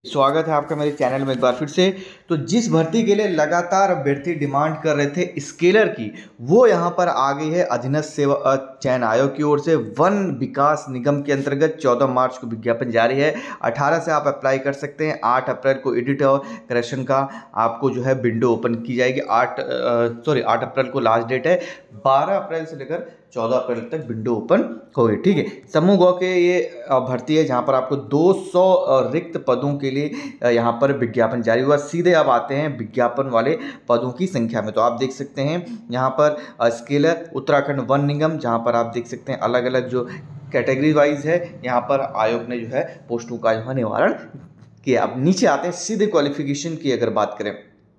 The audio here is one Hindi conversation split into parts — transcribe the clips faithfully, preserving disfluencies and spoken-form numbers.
स्वागत है आपका मेरे चैनल में एक बार फिर से। तो जिस भर्ती के लिए लगातार अभ्यर्थी डिमांड कर रहे थे स्केलर की, वो यहाँ पर आ गई है अधीनस्थ सेवा चयन आयोग की ओर से। वन विकास निगम के अंतर्गत चौदह मार्च को विज्ञापन जारी है। अठारह से आप अप्लाई कर सकते हैं। आठ अप्रैल को एडिट और करेक्शन का आपको जो है विंडो ओपन की जाएगी। आठ सॉरी आठ अप्रैल को लास्ट डेट है। बारह अप्रैल से लेकर चौदह अप्रैल तक विंडो ओपन होगी। ठीक है, समूह गौ के ये भर्ती है जहाँ पर आपको दो सौ रिक्त पदों के लिए यहाँ पर विज्ञापन जारी हुआ। सीधे अब आते हैं विज्ञापन वाले पदों की संख्या में। तो आप देख सकते हैं यहाँ पर स्केलर उत्तराखंड वन निगम, जहाँ पर आप देख सकते हैं अलग अलग जो कैटेगरी वाइज है यहाँ पर आयोग ने जो है पोस्टों का जो है निवारण किया। अब नीचे आते हैं सीधे क्वालिफिकेशन की अगर बात करें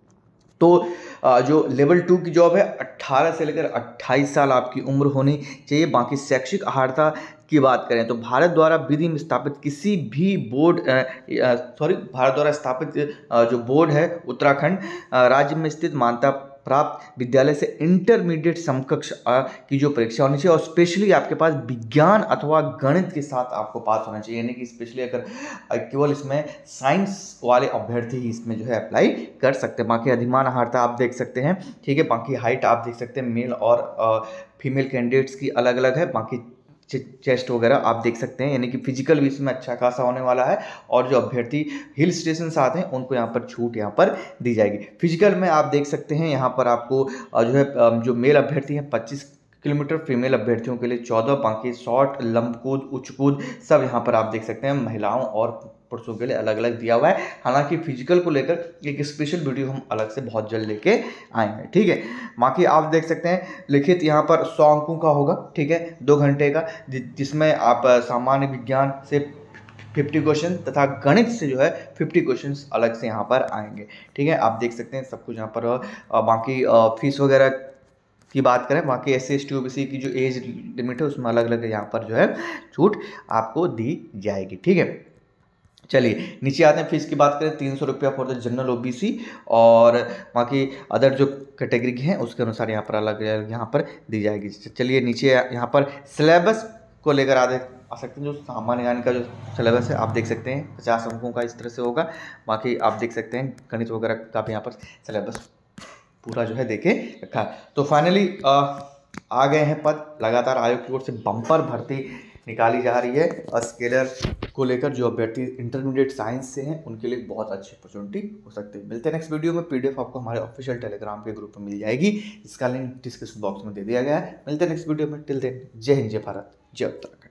तो जो लेवल टू की जॉब है अट्ठारह से लेकर अट्ठाईस साल आपकी उम्र होनी चाहिए। बाकी शैक्षिक अर्हता की बात करें तो भारत द्वारा विधि में स्थापित किसी भी बोर्ड सॉरी भारत द्वारा स्थापित जो बोर्ड है उत्तराखंड राज्य में स्थित मान्यता प्राप्त विद्यालय से इंटरमीडिएट समकक्ष की जो परीक्षा होनी चाहिए, और स्पेशली आपके पास विज्ञान अथवा गणित के साथ आपको पास होना चाहिए। यानी कि स्पेशली अगर केवल इसमें साइंस वाले अभ्यर्थी ही इसमें जो है अप्लाई कर सकते हैं। बाकी अधिमान अर्हता आप देख सकते हैं। ठीक है, बाकी हाइट आप देख सकते हैं मेल और फीमेल कैंडिडेट्स की अलग अलग है। बाकी चेस्ट वगैरह आप देख सकते हैं, यानी कि फिजिकल भी इसमें अच्छा खासा होने वाला है। और जो अभ्यर्थी हिल स्टेशन से आते हैं उनको यहाँ पर छूट यहाँ पर दी जाएगी। फिजिकल में आप देख सकते हैं यहाँ पर आपको जो है जो मेल अभ्यर्थी हैं पच्चीस किलोमीटर, फीमेल अभ्यर्थियों के लिए चौदह, बाकी शॉर्ट, लंब कूद, उच्च कूद सब यहाँ पर आप देख सकते हैं। महिलाओं और पुरुषों के लिए अलग अलग दिया हुआ है। हालांकि फिजिकल को लेकर एक स्पेशल वीडियो हम अलग से बहुत जल्द लेके आएंगे। ठीक है, बाकी आप देख सकते हैं लिखित यहाँ पर सौ अंकों का होगा। ठीक है, दो घंटे का, जिसमें आप सामान्य विज्ञान से फिफ्टी क्वेश्चन तथा गणित से जो है फिफ्टी क्वेश्चंस अलग से यहाँ पर आएंगे। ठीक है, आप देख सकते हैं सब कुछ यहाँ पर। बाकी फीस वगैरह की बात करें, बाकी S C S T O B C की जो एज लिमिट है उसमें अलग अलग यहाँ पर जो है छूट आपको दी जाएगी। ठीक है, चलिए नीचे आते हैं। फीस की बात करें तीन सौ रुपया फॉर द जनरल ओबीसी, और बाकी अदर जो कैटेगरी हैं उसके अनुसार यहाँ पर अलग अलग यहाँ पर दी जाएगी। चलिए नीचे यहाँ पर सिलेबस को लेकर आ आ सकते हैं। जो सामान्य ज्ञान का जो सिलेबस है आप देख सकते हैं पचास अंकों का इस तरह से होगा। बाकी आप देख सकते हैं गणित वगैरह का भी यहाँ पर सिलेबस पूरा जो है देखे रखा। तो फाइनली आ गए हैं पद। लगातार आयोग की ओर से बम्पर भर्ती निकाली जा रही है स्केलर को लेकर। जो अभ्यर्थी इंटरमीडिएट साइंस से हैं उनके लिए बहुत अच्छी अपॉर्चुनिटी हो सकती है। मिलते हैं नेक्स्ट वीडियो में। पीडीएफ आपको हमारे ऑफिशियल टेलीग्राम के ग्रुप में मिल जाएगी, इसका लिंक डिस्क्रिप्शन बॉक्स में दे दिया गया है। मिलते हैं नेक्स्ट वीडियो में। टिल देन जय हिंद, जय भारत, जय उत्तराखंड।